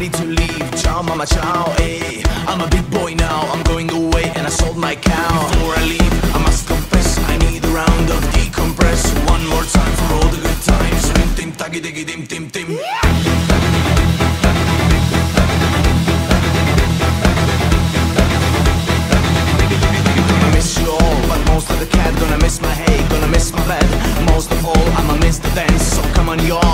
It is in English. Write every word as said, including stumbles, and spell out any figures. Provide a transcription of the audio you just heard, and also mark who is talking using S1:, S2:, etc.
S1: ready to leave. Ciao mama ciao, eh. I'm a big boy now, I'm going away and I sold my cow. Before I leave, I must confess, I need a round of decompress. One more time for all the good times. Rim tim tagi digi dim tim tim. Gonna miss you all, but most of the cat. Gonna miss my hay, gonna miss my bed. Most of all, I'ma miss the dance. So come on y'all,